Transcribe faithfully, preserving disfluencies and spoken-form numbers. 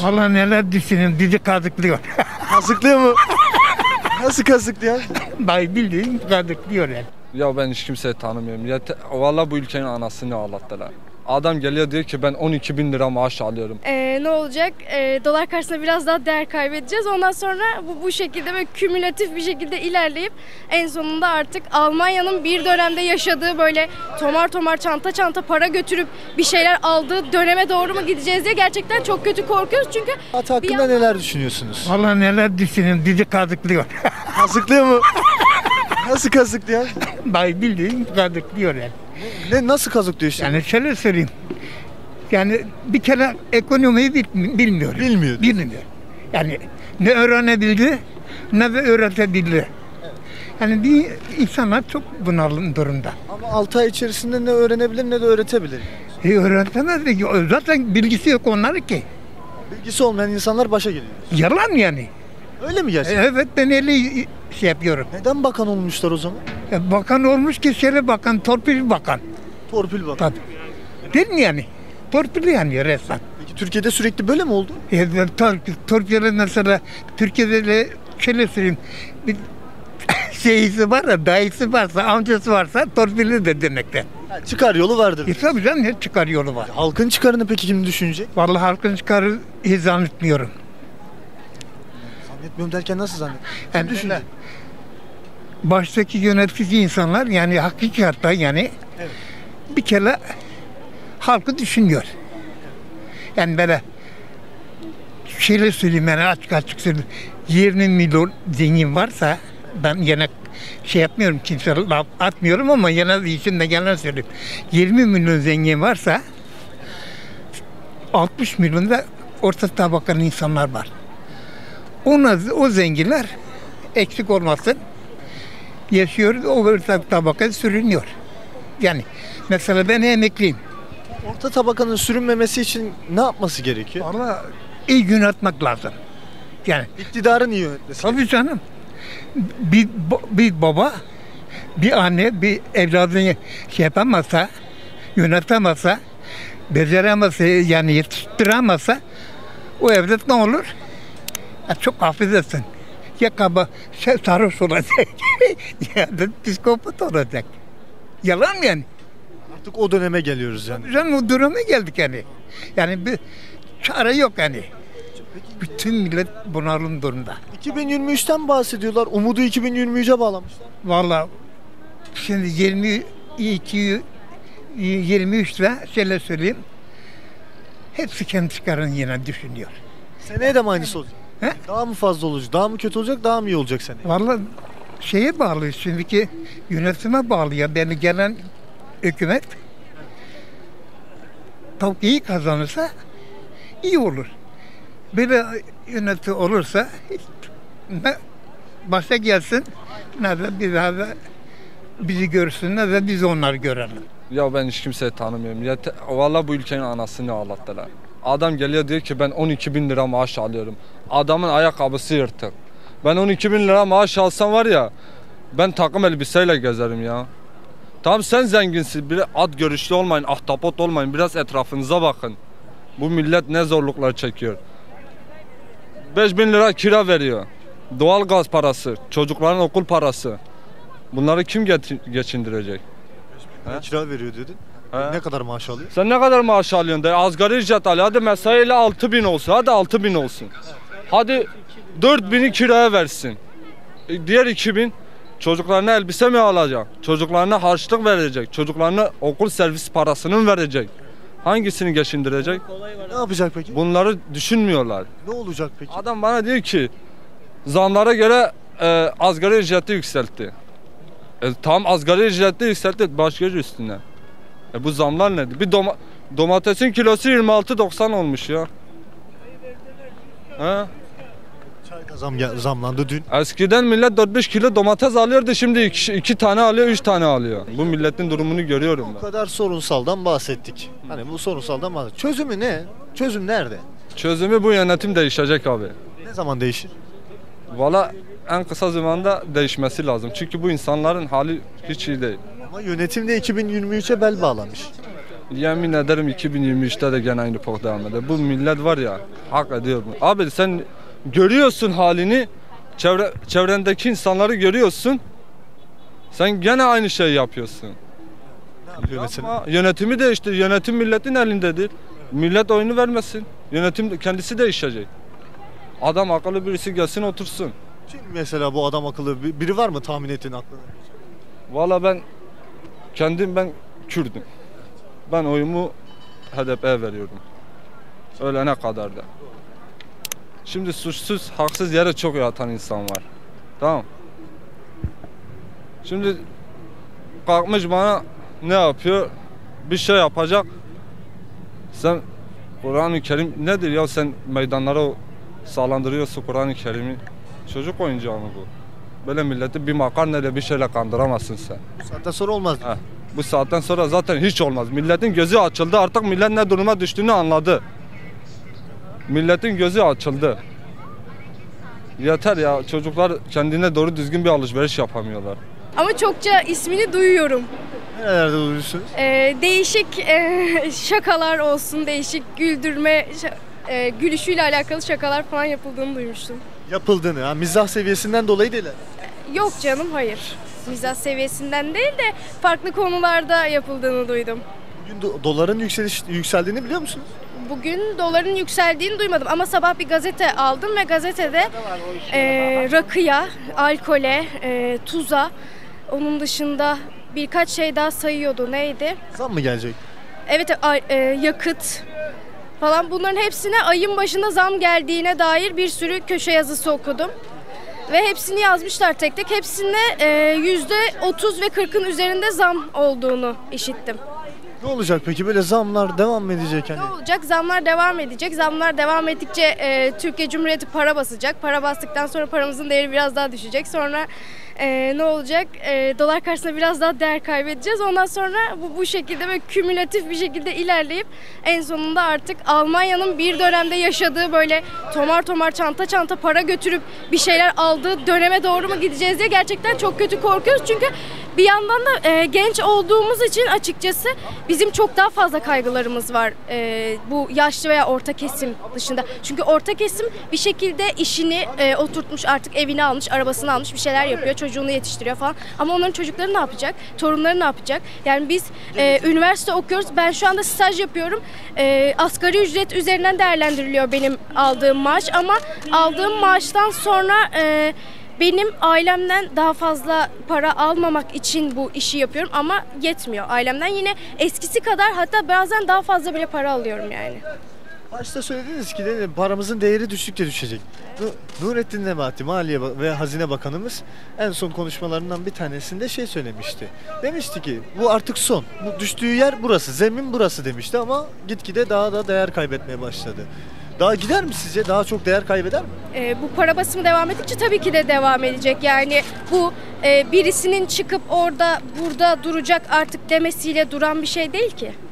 Vallahi neler düşünüyorum, dizi kazıklıyor. Kazıklıyor mu? Nasıl kazıklıyor? Bay bildiğin kazıklıyor yani. Ya ben hiç kimseyi tanımıyorum. Ya te, vallahi bu ülkenin anasını ağlattılar. Adam geliyor diyor ki ben on iki bin lira maaş alıyorum. Ee, ne olacak? Ee, dolar karşısında biraz daha değer kaybedeceğiz. Ondan sonra bu, bu şekilde böyle kümülatif bir şekilde ilerleyip en sonunda artık Almanya'nın bir dönemde yaşadığı böyle tomar tomar çanta çanta para götürüp bir şeyler aldığı döneme doğru mu gideceğiz diye gerçekten çok kötü korkuyoruz. Çünkü Hayat hakkında yandan... neler düşünüyorsunuz? Vallahi neler düşünüyorum, dizi kazıklıyor. Kazıklıyor mu? Nasıl kazıklıyor? Bay bildiğin kazıklıyor yani. Ne nasıl kazıklıyor işte? Yani şöyle söyleyeyim. Yani bir kere ekonomiyi bil, bilmiyor. Bilmiyor. Bilmiyor. Yani ne öğrenebildi ne de öğretebildi. Yani bir insanlar çok bunalım durumda. Ama altı ay içerisinde ne öğrenebilir ne de öğretebilir. E öğretemez ki. Zaten bilgisi yok onların ki. Bilgisi olmayan insanlar başa geliyor. Yalan yani. Öyle mi E, gerçekten? evet ben öyle şey yapıyorum. Neden bakan olmuşlar o zaman? E, bakan olmuş ki şöyle bakan, torpil bakan. Torpil bakan. Tabii. Değil mi yani? Torpil yani resmen. Peki Türkiye'de sürekli böyle mi oldu? E, torpil, torpil mesela Türkiye'de de şöyle söyleyeyim. Bir şeyisi var da, dayısı varsa, amcası varsa torpilli de demekte. Ha, çıkar yolu vardır. E tabii canım ne çıkar yolu var. Halkın çıkarını peki kim düşünecek? Vallahi halkın çıkarı hiç zannetmiyorum. Zannetmiyorum derken nasıl zannediyorsun? Kim Yani düşünecek? baştaki yönetici insanlar yani hakikaten yani Evet. bir kere halkı düşünüyor. Yani böyle şeyle söyleyeyim yani açık açık söyleyeyim. yirmi milyon zengin varsa ben yine şey yapmıyorum kimse laf atmıyorum ama yine içinde gelen söyleyeyim. yirmi milyon zengin varsa altmış milyon da orta tabakalı insanlar var. Ona, o zenginler eksik olmasın yaşıyor, o orta tabaka sürünüyor. Yani mesela ben emekliyim. Orta tabakanın sürünmemesi için ne yapması gerekiyor? Ama iyi yönetmek lazım. Yani İktidarın iyi yönetmesi. tabii canım. Bir, bir baba, bir anne, bir evladını şey yapamazsa, yönetemezse, beceremezse, yani yetiştiremezse o evlat ne olur? Ya çok affedersin. Ya kaba şey, sarhoş olacak ya da psikopat olacak. Yalan mı yani? Artık o döneme geliyoruz yani. Canım o döneme geldik yani. Yani bir çare yok yani. Bütün millet bunalım durumda. iki bin yirmi üçten bahsediyorlar. Umudu iki bin yirmi üçe bağlamışlar. Vallahi şimdi yirmi iki yirmi üçte şöyle söyleyeyim. Hepsi kendi çıkarını yine düşünüyor. Seneye de mi aynısı olacak? He? Daha mı fazla olacak? Daha mı kötü olacak? Daha mı iyi olacak seneye? Vallahi şeye bağlı şimdiki yönetime bağlı ya. Yani gelen hükümet tabii iyi kazanırsa iyi olur. Böyle yöneti olursa ne başa gelsin ne de bir daha da bizi görsün ne de biz onları görelim. Ya ben hiç kimseyi tanımıyorum. Ya te, vallahi bu ülkenin anasını ağlattılar. Adam geliyor diyor ki ben on iki bin lira maaş alıyorum. Adamın ayakkabısı yırtık. Ben on iki bin lira maaş alsam var ya ben takım elbiseyle gezerim ya. Tamam sen zenginsin. Bir at görüşlü olmayın, ahtapot olmayın. Biraz etrafınıza bakın. Bu millet ne zorluklar çekiyor. beş bin lira kira veriyor. Doğal gaz parası, çocukların okul parası. Bunları kim geçindirecek? He? Kira veriyor dedin. He? Ne kadar maaş alıyor? Sen ne kadar maaş alıyorsun? De, asgari ücret al. Hadi mesaiyle altı bin olsun. Hadi altı bin olsun. Hadi dört bini kiraya versin. E, diğer iki bin çocuklarına elbise mi alacak? Çocuklarına harçlık verecek. Çocuklarına okul servis parasını mı verecek? Hangisini geçindirecek? Ne yapacak peki? Bunları düşünmüyorlar. Ne olacak peki? Adam bana diyor ki zamlara göre e, asgari ücreti yükseltti. E, tam asgari ücreti yükseltti başka üstüne. E, bu zamlar nedir? Bir doma, domatesin kilosu yirmi altı doksan olmuş ya. He? Çay da zam, zamlandı dün. Eskiden millet dört beş kilo domates alıyordu, şimdi iki, iki tane alıyor, üç tane alıyor. Bu milletin durumunu görüyorum O ben. kadar sorunsaldan bahsettik. Hani bu sorunsaldan bahsettik. Çözümü ne? Çözüm nerede? Çözümü bu yönetim değişecek abi. Ne zaman değişir? Valla en kısa zamanda değişmesi lazım. Çünkü bu insanların hali hiç iyi değil. Ama yönetim de iki bin yirmi üçe bel bağlamış. Yemin ederim iki bin yirmi üçte de gene aynı pok devam eder. Bu millet var ya, hak ediyor mu? Abi sen görüyorsun halini, çevre, çevrendeki insanları görüyorsun. Sen gene aynı şeyi yapıyorsun. Ne yapıyor mesela? Yapma. Yönetimi değiştir. Yönetim milletin elindedir. Millet oyunu vermesin. Yönetim kendisi değişecek. Adam akıllı birisi gelsin otursun. Kim mesela bu adam akıllı bir- biri var mı tahmin ettiğin aklına? Valla ben kendim ben Kürdüm. Ben oyumu H D P'ye veriyorum. Ölene kadar da. Şimdi suçsuz, haksız yere çok yatan insan var. Tamam. Şimdi kalkmış bana ne yapıyor? Bir şey yapacak. Sen Kur'an-ı Kerim nedir ya, sen meydanlara sağlandırıyorsun Kur'an-ı Kerim'i. Çocuk oyuncağı mı bu? Böyle milleti bir makarnayla bir şeyle kandıramazsın sen. Bu saatten sonra olmaz. Heh, bu saatten sonra zaten hiç olmaz. Milletin gözü açıldı, artık millet ne duruma düştüğünü anladı. Milletin gözü açıldı. Yeter ya, çocuklar kendine doğru düzgün bir alışveriş yapamıyorlar. Ama çokça ismini duyuyorum. Nerelerde duyuyorsunuz? Ee, değişik e, şakalar olsun, değişik güldürme, şa- e, gülüşüyle alakalı şakalar falan yapıldığını duymuştum. Yapıldığını, ha, mizah seviyesinden dolayı değil. Yok canım, hayır. Mizah seviyesinden değil de farklı konularda yapıldığını duydum. Bugün do- doların yükseliş, yükseldiğini biliyor musunuz? Bugün doların yükseldiğini duymadım ama sabah bir gazete aldım ve gazetede e, rakıya, alkole, e, tuza, onun dışında birkaç şey daha sayıyordu. Neydi? Zam mı gelecek? Evet, a- e, yakıt falan, bunların hepsine ayın başında zam geldiğine dair bir sürü köşe yazısı okudum. Ve hepsini yazmışlar tek tek. Hepsinde e, yüzde otuz ve kırkın üzerinde zam olduğunu işittim. Ne olacak peki, böyle zamlar devam mı edecek hani? Ne olacak? Zamlar devam edecek. Zamlar devam ettikçe e, Türkiye Cumhuriyeti para basacak. Para bastıktan sonra paramızın değeri biraz daha düşecek. Sonra e, ne olacak? E, dolar karşısında biraz daha değer kaybedeceğiz. Ondan sonra bu, bu şekilde böyle kümülatif bir şekilde ilerleyip en sonunda artık Almanya'nın bir dönemde yaşadığı böyle tomar tomar çanta çanta para götürüp bir şeyler aldığı döneme doğru mu gideceğiz diye gerçekten çok kötü korkuyoruz. Çünkü bir yandan da e, genç olduğumuz için açıkçası bizim çok daha fazla kaygılarımız var e, bu yaşlı veya orta kesim dışında. Çünkü orta kesim bir şekilde işini e, oturtmuş, artık evini almış, arabasını almış, bir şeyler yapıyor, çocuğunu yetiştiriyor falan. Ama onların çocukları ne yapacak? Torunları ne yapacak? Yani biz e, üniversite okuyoruz. Ben şu anda staj yapıyorum. E, asgari ücret üzerinden değerlendiriliyor benim aldığım maaş ama aldığım maaştan sonra e, benim ailemden daha fazla para almamak için bu işi yapıyorum ama yetmiyor. Ailemden yine eskisi kadar, hatta bazen daha fazla bile para alıyorum yani. Başta söylediniz ki de paramızın değeri düştükçe düşecek. Nu- Nurettin Nebati, Maliye Ba- ve Hazine Bakanımız en son konuşmalarından bir tanesinde şey söylemişti. Demişti ki bu artık son. Bu düştüğü yer burası, zemin burası demişti ama gitgide daha da değer kaybetmeye başladı. Daha gider mi sizce? Daha çok değer kaybeder mi? Ee, bu para basımı devam ettikçe tabii ki de devam edecek. Yani bu e, birisinin çıkıp orada burada duracak artık demesiyle duran bir şey değil ki.